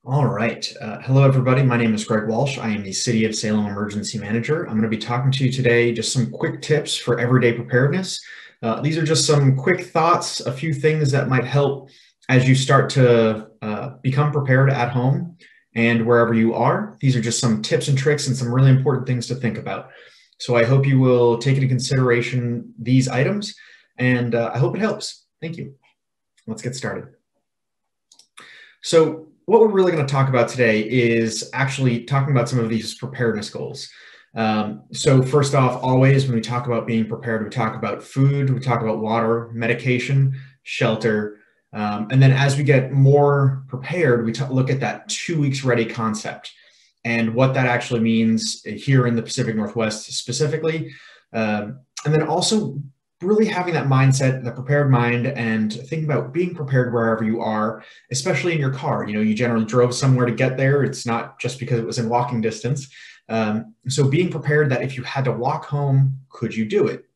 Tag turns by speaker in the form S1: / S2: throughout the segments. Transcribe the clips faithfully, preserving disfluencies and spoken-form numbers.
S1: All right. Uh, hello, everybody. My name is Greg Walsh. I am the City of Salem Emergency Manager. I'm going to be talking to you today just some quick tips for everyday preparedness. Uh, these are just some quick thoughts, a few things that might help as you start to uh, become prepared at home and wherever you are. These are just some tips and tricks and some really important things to think about. So I hope you will take into consideration these items, and uh, I hope it helps. Thank you. Let's get started. So what we're really going to talk about today is actually talking about some of these preparedness goals. Um, so first off, always when we talk about being prepared, we talk about food, we talk about water, medication, shelter. Um, and then as we get more prepared, we look at that two weeks ready concept and what that actually means here in the Pacific Northwest specifically. Um, and then also really having that mindset, the prepared mind, and thinking about being prepared wherever you are, especially in your car. You know, you generally drove somewhere to get there. It's not just because it was in walking distance. Um, so being prepared that if you had to walk home, could you do it?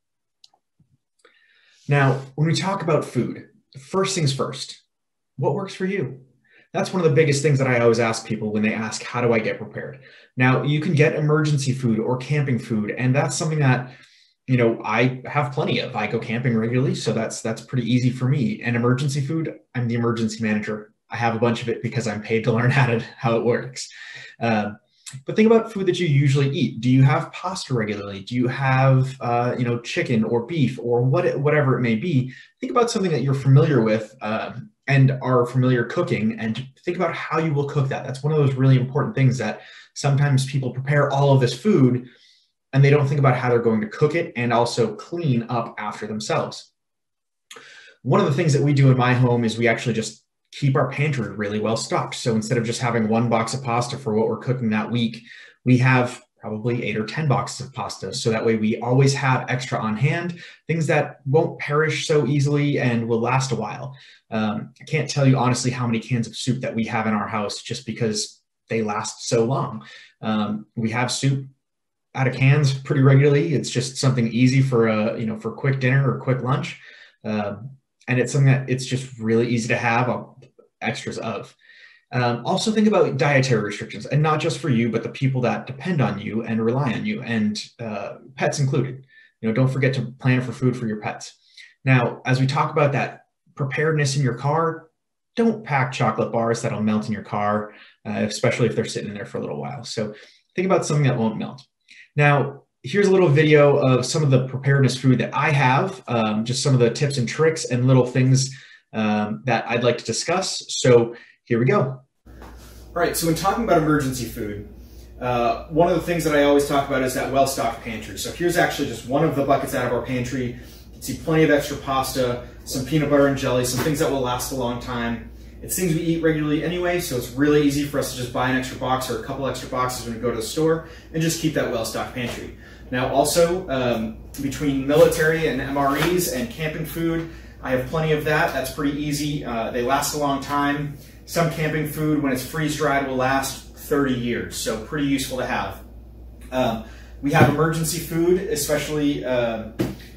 S1: Now, when we talk about food, first things first, what works for you? That's one of the biggest things that I always ask people when they ask, how do I get prepared? Now, you can get emergency food or camping food, and that's something that you know, I have plenty of. I go camping regularly, so that's that's pretty easy for me. And emergency food, I'm the emergency manager. I have a bunch of it because I'm paid to learn how to how it works. Uh, but think about food that you usually eat. Do you have pasta regularly? Do you have uh, you know, chicken or beef or what whatever it may be? Think about something that you're familiar with uh, and are familiar cooking, and think about how you will cook that. That's one of those really important things that sometimes people prepare all of this food and they don't think about how they're going to cook it and also clean up after themselves. One of the things that we do in my home is we actually just keep our pantry really well stocked. So instead of just having one box of pasta for what we're cooking that week, we have probably eight or ten boxes of pasta. So that way we always have extra on hand, things that won't perish so easily and will last a while. Um, I can't tell you honestly how many cans of soup that we have in our house just because they last so long. Um, we have soup out of cans pretty regularly. It's just something easy for a, you know, for quick dinner or quick lunch. Um, and it's something that it's just really easy to have uh, extras of. Um, also think about dietary restrictions, and not just for you, but the people that depend on you and rely on you, and uh, pets included. You know, don't forget to plan for food for your pets. Now, as we talk about that preparedness in your car, don't pack chocolate bars that'll melt in your car, uh, especially if they're sitting in there for a little while. So think about something that won't melt. Now, here's a little video of some of the preparedness food that I have, um, just some of the tips and tricks and little things um, that I'd like to discuss. So here we go. All right, so when talking about emergency food, uh, one of the things that I always talk about is that well-stocked pantry. So here's actually just one of the buckets out of our pantry. You can see plenty of extra pasta, some peanut butter and jelly, some things that will last a long time. It's things we eat regularly anyway, so it's really easy for us to just buy an extra box or a couple extra boxes when we go to the store and just keep that well-stocked pantry. Now also, um, between military and M R Es and camping food, I have plenty of that. That's pretty easy. Uh, they last a long time. Some camping food, when it's freeze-dried, will last thirty years, so pretty useful to have. Um, we have emergency food, especially uh,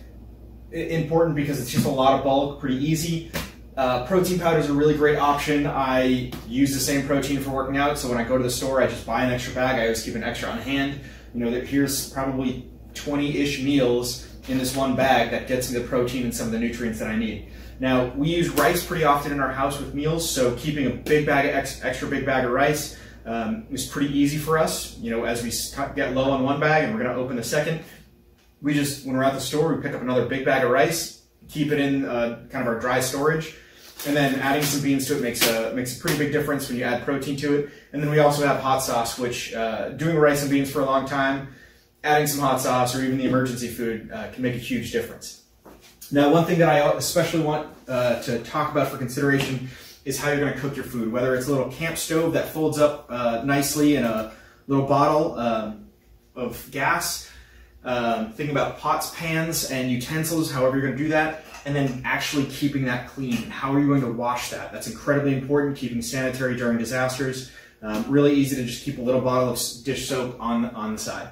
S1: important because it's just a lot of bulk, pretty easy. Uh, protein powder is a really great option. I use the same protein for working out, so when I go to the store, I just buy an extra bag. I always keep an extra on hand. You know, here's probably twenty-ish meals in this one bag that gets me the protein and some of the nutrients that I need. Now, we use rice pretty often in our house with meals, so keeping a big bag of ex extra big bag of rice um, is pretty easy for us. You know, as we get low on one bag and we're going to open the second, we just, when we're at the store, we pick up another big bag of rice, keep it in uh, kind of our dry storage. And then adding some beans to it makes a makes a pretty big difference when you add protein to it. And then we also have hot sauce, which uh, doing rice and beans for a long time, adding some hot sauce or even the emergency food uh, can make a huge difference. Now, one thing that I especially want uh, to talk about for consideration is how you're going to cook your food. Whether it's a little camp stove that folds up uh, nicely in a little bottle um, of gas, um, thinking about pots, pans, and utensils, however you're going to do that. And then actually keeping that clean. How are you going to wash that? That's incredibly important, keeping sanitary during disasters. Um, really easy to just keep a little bottle of dish soap on, on the side.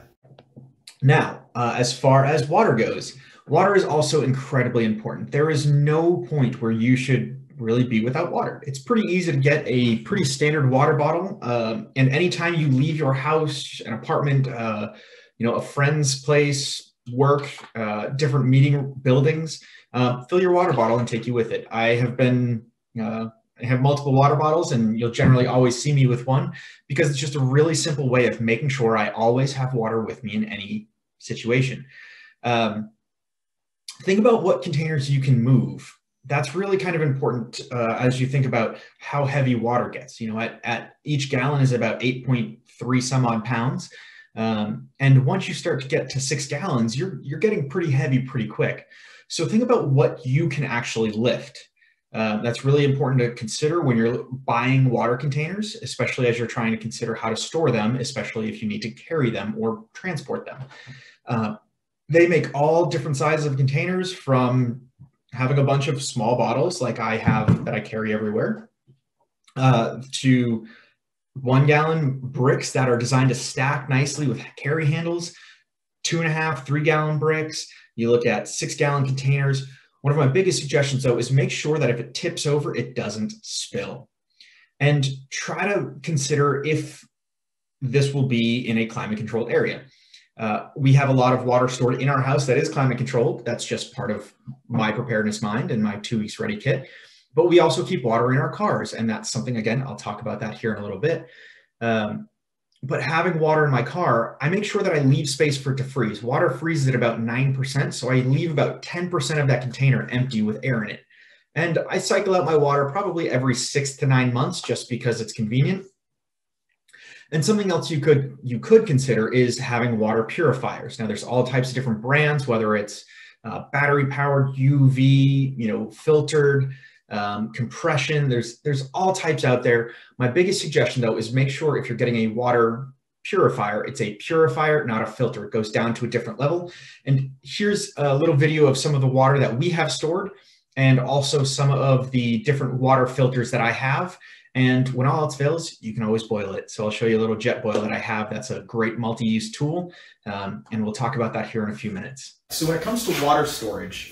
S1: Now, uh, as far as water goes, water is also incredibly important. There is no point where you should really be without water. It's pretty easy to get a pretty standard water bottle. Um, and anytime you leave your house, an apartment, uh, you know, a friend's place, work, uh, different meeting buildings, uh, fill your water bottle and take you with it. I have been, uh, I have multiple water bottles, and you'll generally always see me with one, because it's just a really simple way of making sure I always have water with me in any situation. Um, think about what containers you can move. That's really kind of important uh, as you think about how heavy water gets. You know, at, at each gallon is about eight point three some odd pounds. Um, and once you start to get to six gallons, you're, you're getting pretty heavy pretty quick. So think about what you can actually lift. Uh, that's really important to consider when you're buying water containers, especially as you're trying to consider how to store them, especially if you need to carry them or transport them. Uh, they make all different sizes of containers, from having a bunch of small bottles like I have that I carry everywhere, uh, to one gallon bricks that are designed to stack nicely with carry handles, two and a half, three gallon bricks. You look at six gallon containers. One of my biggest suggestions, though, is make sure that if it tips over, it doesn't spill. And try to consider if this will be in a climate controlled area. Uh, we have a lot of water stored in our house that is climate controlled. That's just part of my preparedness mind and my two weeks ready kit. But we also keep water in our cars. And that's something, again, I'll talk about that here in a little bit. Um, But having water in my car, I make sure that I leave space for it to freeze. Water freezes at about nine percent, so I leave about ten percent of that container empty with air in it. And I cycle out my water probably every six to nine months just because it's convenient. And something else you could, you could consider is having water purifiers. Now, there's all types of different brands, whether it's uh, battery-powered, U V, you know, filtered, Um, compression, there's, there's all types out there. My biggest suggestion, though, is make sure if you're getting a water purifier, it's a purifier, not a filter. It goes down to a different level. And here's a little video of some of the water that we have stored, and also some of the different water filters that I have. And when all else fails, you can always boil it. So I'll show you a little jet boil that I have. That's a great multi-use tool. Um, and we'll talk about that here in a few minutes. So when it comes to water storage,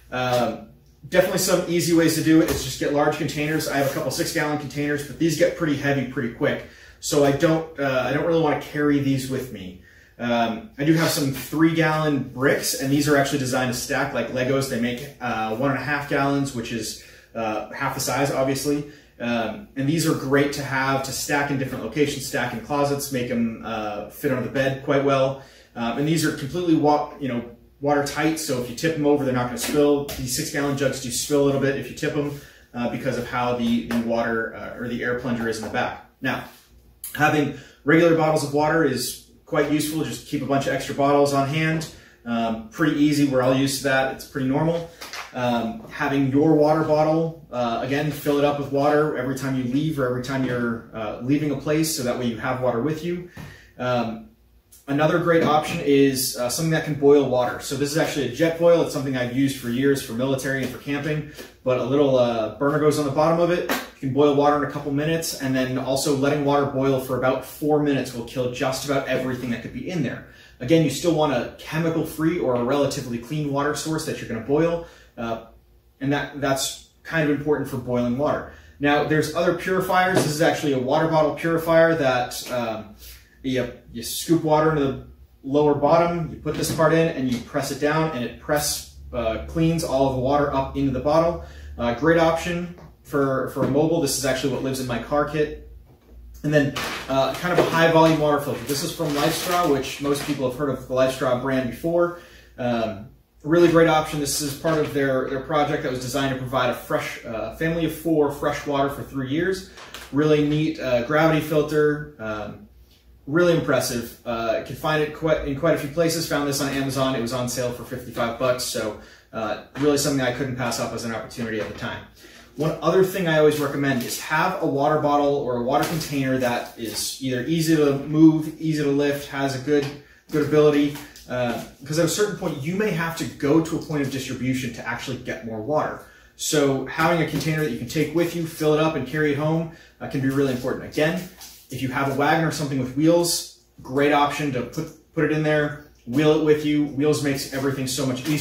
S1: um, definitely some easy ways to do it is just get large containers. I have a couple six gallon containers, but these get pretty heavy pretty quick. So I don't, uh, I don't really want to carry these with me. Um, I do have some three gallon bricks, and these are actually designed to stack like Legos. They make uh, one and a half gallons, which is uh, half the size, obviously. Um, and these are great to have to stack in different locations, stack in closets, make them uh, fit under the bed quite well. Um, and these are completely, wa you know, watertight, so if you tip them over, they're not going to spill. These six gallon jugs do spill a little bit if you tip them uh, because of how the, the water uh, or the air plunger is in the back. Now, having regular bottles of water is quite useful. Just keep a bunch of extra bottles on hand. Um, pretty easy. We're all used to that. It's pretty normal. Um, having your water bottle, uh, again, fill it up with water every time you leave or every time you're uh, leaving a place, so that way you have water with you. Um, Another great option is uh, something that can boil water. So this is actually a jet boil. It's something I've used for years for military and for camping, but a little uh, burner goes on the bottom of it. You can boil water in a couple minutes, and then also letting water boil for about four minutes will kill just about everything that could be in there. Again, you still want a chemical-free or a relatively clean water source that you're going to boil, uh, and that, that's kind of important for boiling water. Now, there's other purifiers. This is actually a water bottle purifier that um, You, you scoop water into the lower bottom, you put this part in, and you press it down, and it press uh, cleans all of the water up into the bottle. Uh, great option for, for a mobile. This is actually what lives in my car kit. And then uh, kind of a high volume water filter. This is from LifeStraw, which most people have heard of the LifeStraw brand before. Um, really great option. This is part of their, their project that was designed to provide a fresh uh, family of four fresh water for three years. Really neat uh, gravity filter. Um, Really impressive. Uh, you can find it quite, in quite a few places. Found this on Amazon. It was on sale for fifty-five bucks. So uh, really something I couldn't pass up as an opportunity at the time. One other thing I always recommend is have a water bottle or a water container that is either easy to move, easy to lift, has a good, good ability. Uh, because at a certain point, you may have to go to a point of distribution to actually get more water. So having a container that you can take with you, fill it up, and carry it home uh, can be really important. Again, if you have a wagon or something with wheels, great option to put, put it in there, wheel it with you. Wheels makes everything so much easier.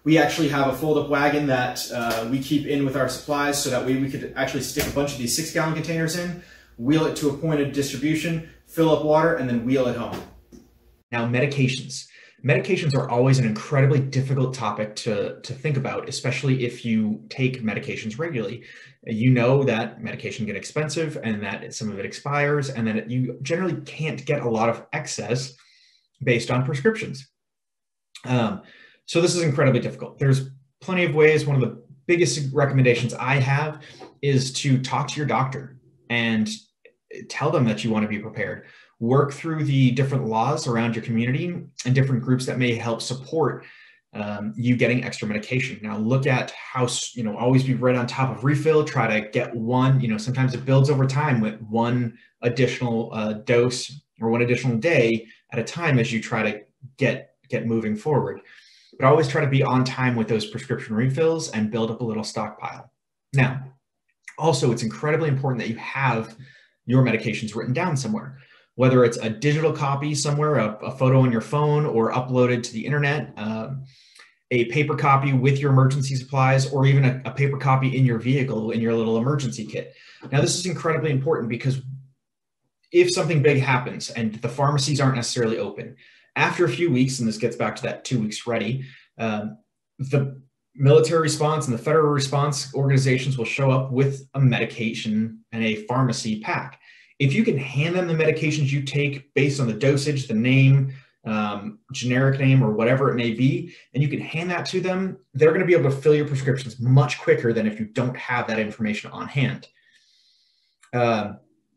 S2: We actually have a fold-up wagon that uh, we keep in with our supplies, so that way we could actually stick a bunch of these six-gallon containers in, wheel it to a point of distribution, fill up water, and then wheel it home.
S1: Now, medications. Medications are always an incredibly difficult topic to, to think about, especially if you take medications regularly. You know that medication get expensive and that some of it expires, and that you generally can't get a lot of excess based on prescriptions. Um, so this is incredibly difficult. There's plenty of ways. One of the biggest recommendations I have is to talk to your doctor and tell them that you want to be prepared. Work through the different laws around your community and different groups that may help support um, you getting extra medication. Now look at how, you know, always be right on top of refill, try to get one, you know, sometimes it builds over time with one additional uh, dose or one additional day at a time as you try to get, get moving forward. But always try to be on time with those prescription refills and build up a little stockpile. Now, also, it's incredibly important that you have your medications written down somewhere, whether it's a digital copy somewhere, a, a photo on your phone, or uploaded to the internet, um, a paper copy with your emergency supplies, or even a, a paper copy in your vehicle in your little emergency kit. Now, this is incredibly important because if something big happens and the pharmacies aren't necessarily open, after a few weeks, and this gets back to that two weeks ready, um, the military response and the federal response organizations will show up with a medication and a pharmacy pack. If you can hand them the medications you take based on the dosage, the name, um, generic name, or whatever it may be, and you can hand that to them, they're going to be able to fill your prescriptions much quicker than if you don't have that information on hand. Uh,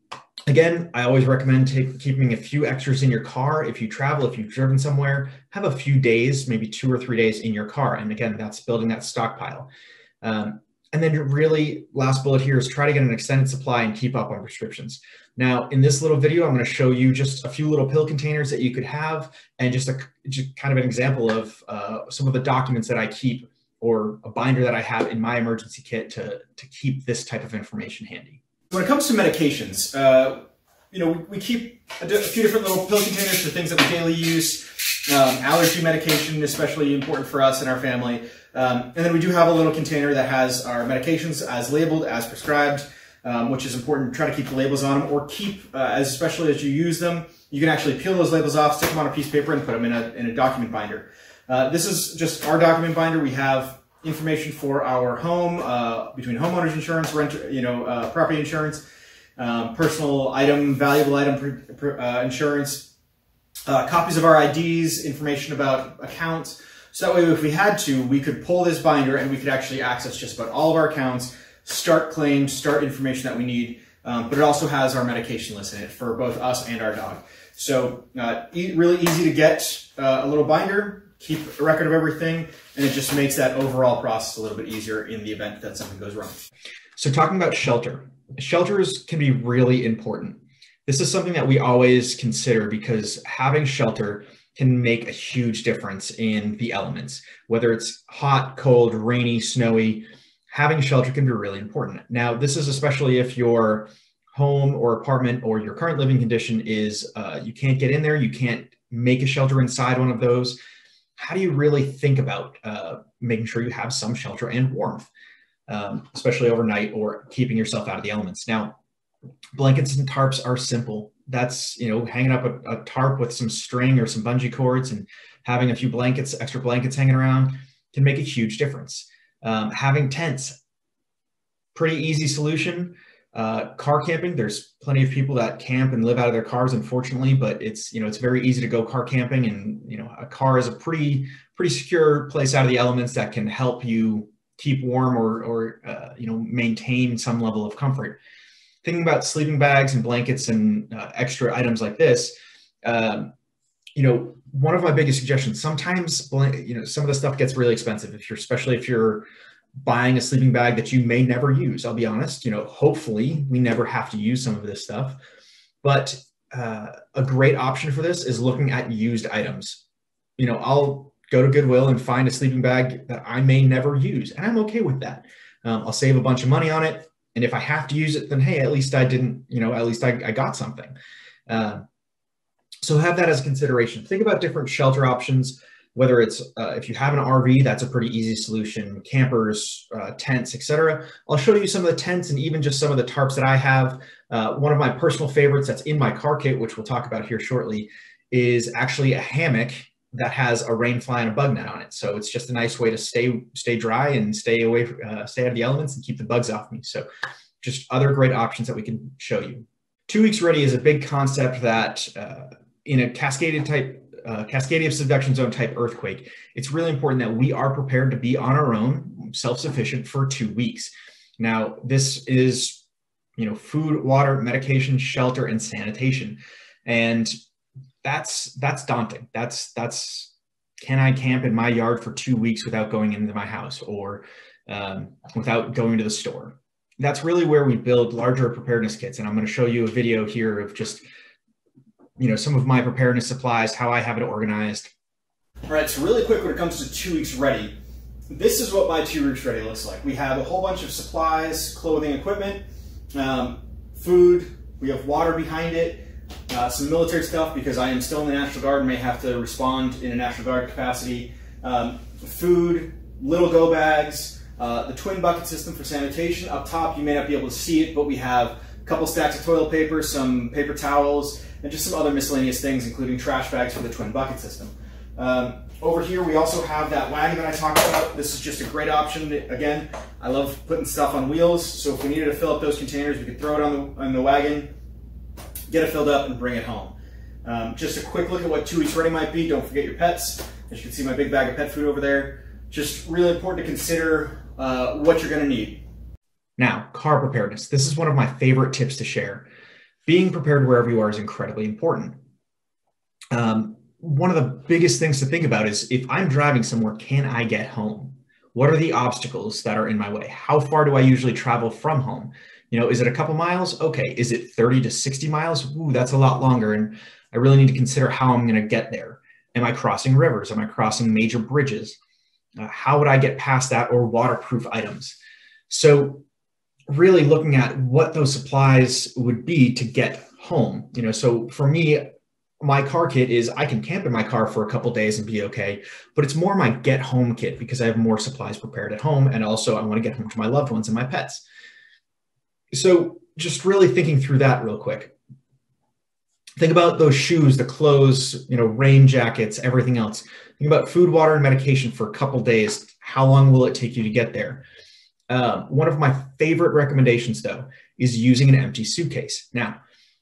S1: Again, I always recommend take, keeping a few extras in your car. If you travel, if you've driven somewhere, have a few days, maybe two or three days in your car. And again, that's building that stockpile. Um, and then really, last bullet here is try to get an extended supply and keep up on prescriptions. Now, in this little video, I'm going to show you just a few little pill containers that you could have, and just a just kind of an example of uh, some of the documents that I keep, or a binder that I have in my emergency kit to, to keep this type of information handy.
S2: When it comes to medications, uh, you know, we, we keep a, a few different little pill containers for things that we daily use. Um, allergy medication, especially important for us and our family. Um, and then we do have a little container that has our medications as labeled, as prescribed, um, which is important. Try to keep the labels on them, or keep, uh, as especially as you use them, you can actually peel those labels off, stick them on a piece of paper, and put them in a, in a document binder. Uh, this is just our document binder. We have information for our home, uh, between homeowners insurance, rent, you know, uh, property insurance, um, personal item, valuable item uh, insurance, uh, copies of our I Ds, information about accounts. So that way, if we had to, we could pull this binder and we could actually access just about all of our accounts, start claims, start information that we need. Um, but it also has our medication list in it for both us and our dog. So uh, e really easy to get, uh, a little binder. Keep a record of everything, and it just makes that overall process a little bit easier in the event that something goes wrong.
S1: So talking about shelter, shelters can be really important. This is something that we always consider because having shelter can make a huge difference in the elements. Whether it's hot, cold, rainy, snowy, having shelter can be really important. Now, this is especially if your home or apartment or your current living condition is uh, you can't get in there, you can't make a shelter inside one of those. How do you really think about uh, making sure you have some shelter and warmth, um, especially overnight, or keeping yourself out of the elements? Now, blankets and tarps are simple. That's, you know, hanging up a, a tarp with some string or some bungee cords and having a few blankets, extra blankets hanging around can make a huge difference. Um, having tents, pretty easy solution. Uh, car camping, there's plenty of people that camp and live out of their cars, unfortunately, but it's, you know, it's very easy to go car camping, and, you know, a car is a pretty, pretty secure place out of the elements that can help you keep warm or, or uh, you know, maintain some level of comfort. Thinking about sleeping bags and blankets and uh, extra items like this, um, you know, one of my biggest suggestions, sometimes, you know, some of the stuff gets really expensive if you're, especially if you're buying a sleeping bag that you may never use. I'll be honest, you know, hopefully we never have to use some of this stuff, but uh, a great option for this is looking at used items. You know, I'll go to Goodwill and find a sleeping bag that I may never use, and I'm okay with that. Um, I'll save a bunch of money on it. And if I have to use it, then hey, at least I didn't, you know, at least I, I got something. Uh, so have that as a consideration. Think about different shelter options. whether it's uh, if you have an R V, that's a pretty easy solution, campers, uh, tents, et cetera. I'll show you some of the tents and even just some of the tarps that I have. Uh, one of my personal favorites that's in my car kit, which we'll talk about here shortly, is actually a hammock that has a rain fly and a bug net on it. So it's just a nice way to stay stay dry and stay away, uh, stay out of the elements and keep the bugs off me. So just other great options that we can show you. Two weeks ready is a big concept that uh, in a cascaded type, uh, Cascadia subduction zone type earthquake, it's really important that we are prepared to be on our own, self-sufficient for two weeks. Now, this is, you know, food, water, medication, shelter, and sanitation. And that's, that's daunting. That's, that's, can I camp in my yard for two weeks without going into my house or um, without going to the store? That's really where we build larger preparedness kits. And I'm going to show you a video here of just, you know, some of my preparedness supplies, how I have it organized.
S2: All right, so really quick when it comes to two weeks ready, this is what my two weeks ready looks like. We have a whole bunch of supplies, clothing, equipment, um, food, we have water behind it, uh, some military stuff because I am still in the National Guard and may have to respond in a National Guard capacity, um, food, little go bags, Uh, the twin bucket system for sanitation. Up top, you may not be able to see it, but we have a couple stacks of toilet paper, some paper towels, and just some other miscellaneous things, including trash bags for the twin bucket system. Um, over here, we also have that wagon that I talked about. This is just a great option. Again, I love putting stuff on wheels, so if we needed to fill up those containers, we could throw it on the, on the wagon, get it filled up, and bring it home. Um, just a quick look at what two weeks ready might be. Don't forget your pets. As you can see, my big bag of pet food over there. Just really important to consider Uh, what you're going to need.
S1: Now, car preparedness. This is one of my favorite tips to share. Being prepared wherever you are is incredibly important. Um, one of the biggest things to think about is if I'm driving somewhere, can I get home? What are the obstacles that are in my way? How far do I usually travel from home? You know, is it a couple miles? Okay. Is it thirty to sixty miles? Ooh, that's a lot longer. And I really need to consider how I'm going to get there. Am I crossing rivers? Am I crossing major bridges? Uh, how would I get past that, or waterproof items? So really looking at what those supplies would be to get home. You know, so for me, my car kit is I can camp in my car for a couple days and be okay, but it's more my get home kit because I have more supplies prepared at home. And also I want to get home to my loved ones and my pets. So just really thinking through that real quick. Think about those shoes, the clothes, you know, rain jackets, everything else. Think about food, water, and medication for a couple days. How long will it take you to get there? Um, one of my favorite recommendations, though, is using an empty suitcase. Now,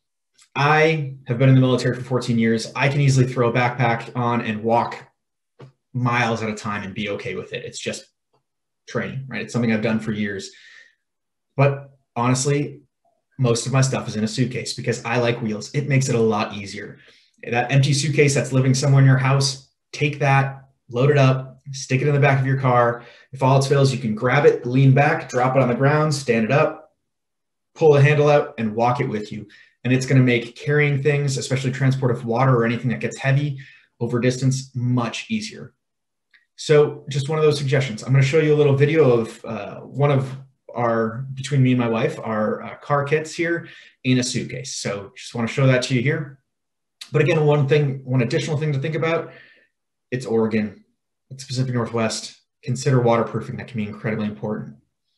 S1: I have been in the military for fourteen years. I can easily throw a backpack on and walk miles at a time and be okay with it. It's just training, right? It's something I've done for years. But honestly, most of my stuff is in a suitcase because I like wheels. It makes it a lot easier. That empty suitcase that's living somewhere in your house, take that, load it up, stick it in the back of your car. If all else fails, you can grab it, lean back, drop it on the ground, stand it up, pull the handle out, and walk it with you. And it's going to make carrying things, especially transport of water or anything that gets heavy over distance, much easier. So just one of those suggestions. I'm going to show you a little video of uh, one of our, between me and my wife, our uh, car kits here in a suitcase. So just want to show that to you here. But again, one thing, one additional thing to think about, it's Oregon, it's Pacific Northwest. Consider waterproofing. That can be incredibly important.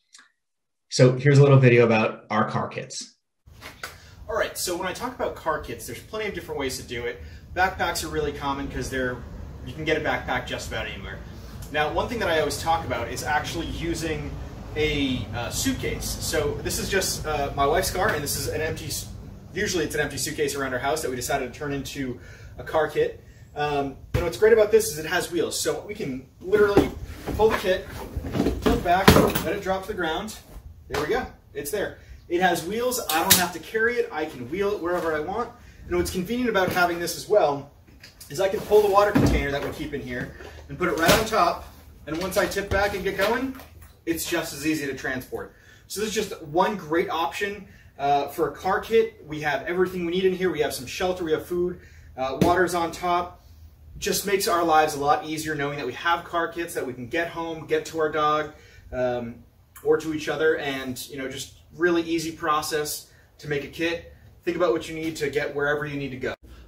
S1: So here's a little video about our car kits.
S2: All right, so when I talk about car kits, there's plenty of different ways to do it. Backpacks are really common because they're, you can get a backpack just about anywhere. Now, one thing that I always talk about is actually using a uh, suitcase. So this is just uh, my wife's car, and this is an empty, usually it's an empty suitcase around our house that we decided to turn into a car kit. Um, and what's great about this is it has wheels. So we can literally pull the kit, tilt back, let it drop to the ground. There we go, it's there. It has wheels, I don't have to carry it, I can wheel it wherever I want. And what's convenient about having this as well is I can pull the water container that we keep in here and put it right on top, and once I tip back and get going, it's just as easy to transport. So this is just one great option uh, for a car kit. We have everything we need in here. We have some shelter, we have food, uh, water's on top. Just makes our lives a lot easier knowing that we have car kits that we can get home, get to our dog, um, or to each other, and you know, just really easy process to make a kit. Think about what you need to get wherever you need to go.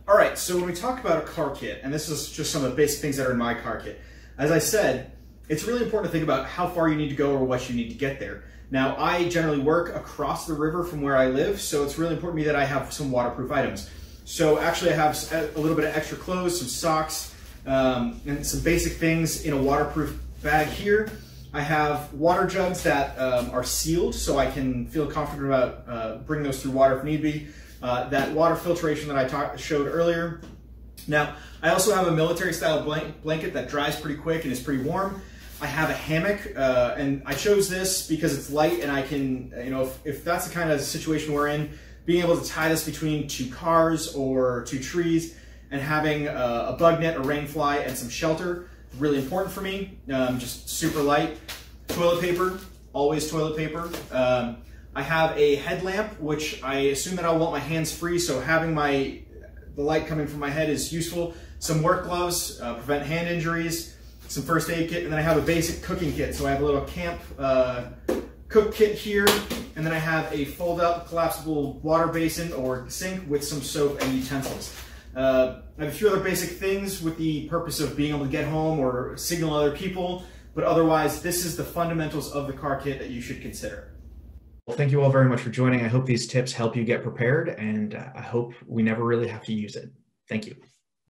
S2: All right, so when we talk about a car kit, and this is just some of the basic things that are in my car kit, as I said, it's really important to think about how far you need to go or what you need to get there. Now, I generally work across the river from where I live, so it's really important to me that I have some waterproof items. So actually I have a little bit of extra clothes, some socks, um, and some basic things in a waterproof bag here. I have water jugs that um, are sealed, so I can feel confident about uh, bringing those through water if need be. Uh, that water filtration that I talk, showed earlier. Now, I also have a military-style blank, blanket that dries pretty quick and is pretty warm. I have a hammock, uh, and I chose this because it's light, and I can, you know, if, if that's the kind of situation we're in, being able to tie this between two cars or two trees, and having a, a bug net, a rain fly, and some shelter, really important for me. Um, just super light. Toilet paper, always toilet paper. Um, I have a headlamp, which I assume that I'll want my hands free, so having my the light coming from my head is useful. Some work gloves, uh, prevent hand injuries, some first aid kit, and then I have a basic cooking kit. So I have a little camp uh, cook kit here, and then I have a fold-out collapsible water basin or sink with some soap and utensils. Uh, I have a few other basic things with the purpose of being able to get home or signal other people, but otherwise, this is the fundamentals of the car kit that you should consider.
S1: Well, thank you all very much for joining. I hope these tips help you get prepared, and I hope we never really have to use it. Thank you.